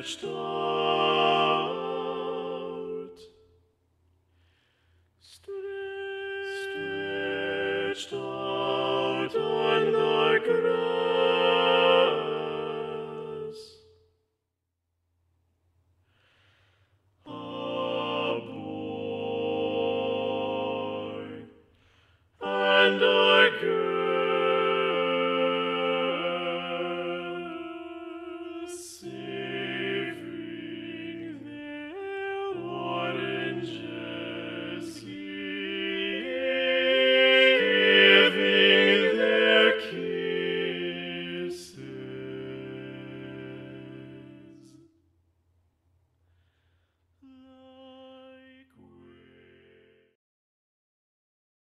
stretched out, stretched out on the grass. A boy and a girl.